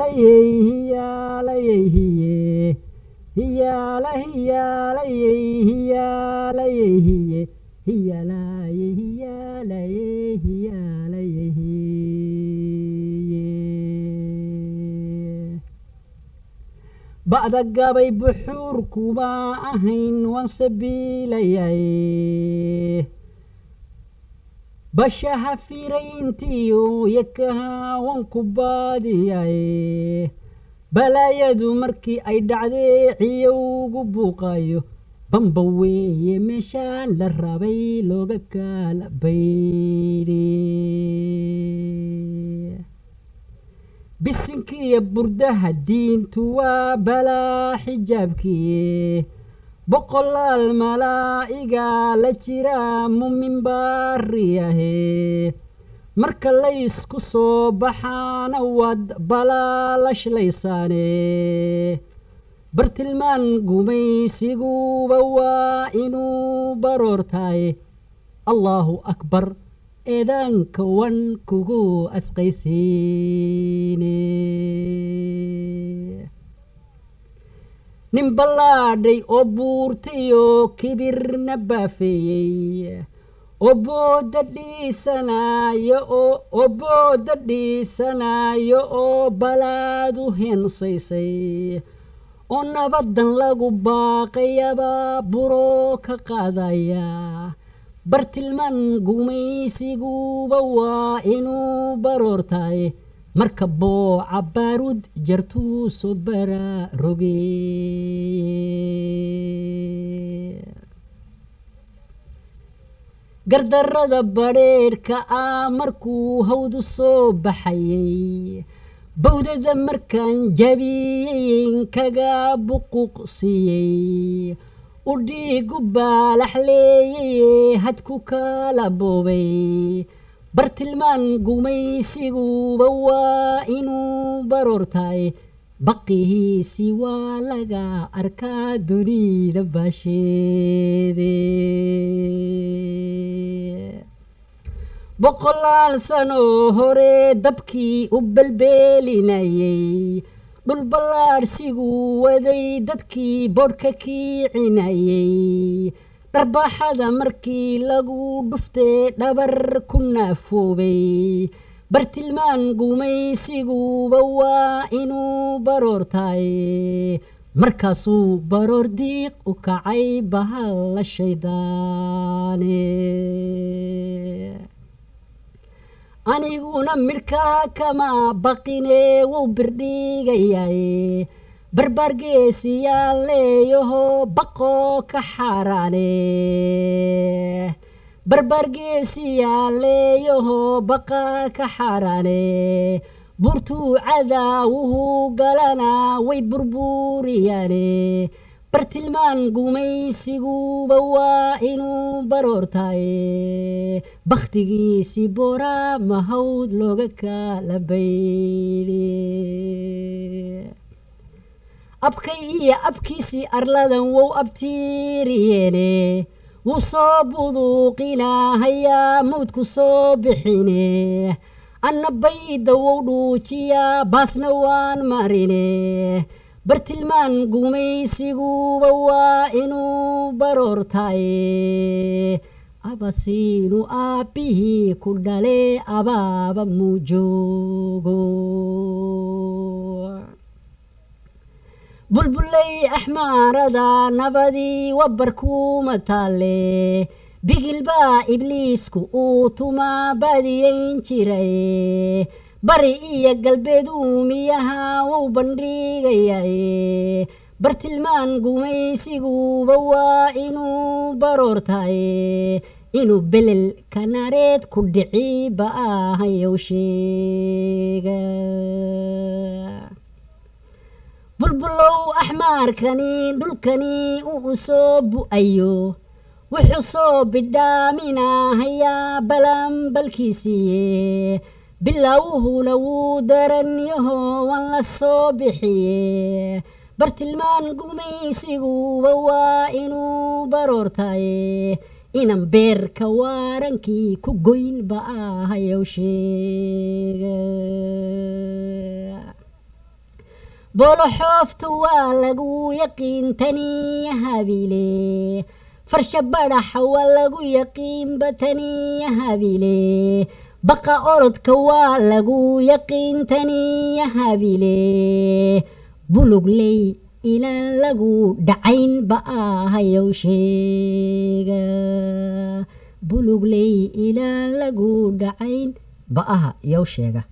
بعد قبي بحور كوبا أهين وانسبيلي بشها في رينتيو يكها وانكبادي بلا يدو مركي أي دعدي عيو قبوقايو بمبوي مشان للربي لوغكا لبيري بسنكي بردها الدين توا بلا حجابكي بقول الملائكة لجرا من باريه marka laysku soo baxaana wad balaalash laysaane bartilmaan gumaysiguba waa inuu baroortaay allahu akbar eedaanka wan kugu asqaysiine nin ballaadhay oo buurtay oo kibirna baafeeyey obooda dhiisanayo oo balaadu heensaysay oo nabadan lagu baaqayaba buro ka qaadaya bartilmaan gumaysiguba waa inuu baroortaay marka booca baarud jartuu soo baraaroge gardarrada badheerhka ah markuu hawdu soo baxayay bawdada markaan jabiyey kaga buquq siiyey u dhiigu baalaxleeyey hadku kala boobay bartilmaan gumaysiguba waa inuu baroortaay baqihiisi waa laga arkaa dunida baasheede boqolaal sano hore dabkii u belbeelinayay dhul ballaadhsiguu waday dadkii bodhka kiicinayay dharbaaxada markii lagu dhuftee dhabar ku naafoobay bartilmaan gumaysiguba waa inuu baroortaay markaasuu baroor diiq u kacay bahalla shaydaane aniguna midhkaa kama baqine wuu birdhigayay barbaargeesiyaa leeyaho baqoo ka xaaraane barbaargeesiyaa leeyaho baqa ka xaaraane burtuu cadaawuhu galanaa way burburiyaane bartilmaan gumaysiguba waa inuu baroortaay bakhtigiisi boraa mahawd looga kala baydi abkay iyo abkiisii arladan wow abtiiriyeene wuu soo buduuqinahayaa mawdku soo bixine anna bayda wow dhuujiyaa baasna waan marine bartilmaan gumaysiguba waa inuu baroortaay abasiinu aabbihii ku dhale abaaba muu joogo bulbulay axmaarada nabadii wabarkuuma taale bigilbaa ibliisku uu tumaa badiyayn jiray bari iyo galbeed uumiyaha wuu bandhigayay bartilmaan gumaysiguba waa inuu baroortaay inuu belel kanareed ku dhiciba ahayow sheega bulbulow axmaarkani dhulkani uu soo bu'ayo wuxuu soo bidhaaminahayaa balanbalkiisiiye bilowhuna wuu daran yaho wan la soo bixiye bartilmaan gumaysiguba waa inuu baroortaay inan beerka waarankii ku goynba ahayow sheega بولحوفت والقو يقين تني هابيلي فرش برح والقو يقين بتني هابيلي بقى أرد كوالقو يقين تني هابيلي بلوغ لي إلى لقو دعين بقى هيوشيغا بلوغ لي إلى لقو دعين بقى يوشيغا